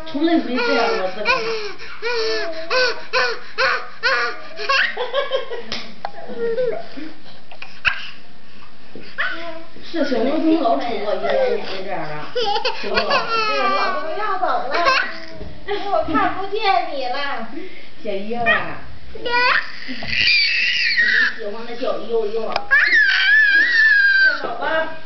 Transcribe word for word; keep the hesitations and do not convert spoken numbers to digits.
从来没这样过自个儿。是小牛从老出过一两年这样啊，是吧？ 老公要走了，我看不见你了。 小鱼啊，你喜欢的小悠悠。